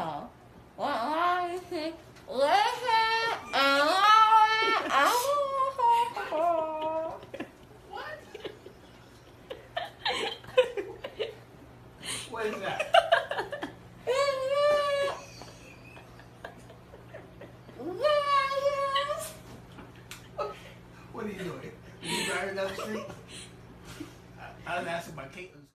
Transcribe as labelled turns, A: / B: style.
A: What is that? What are you doing? Are you driving down the street? I was asking my Caitlin.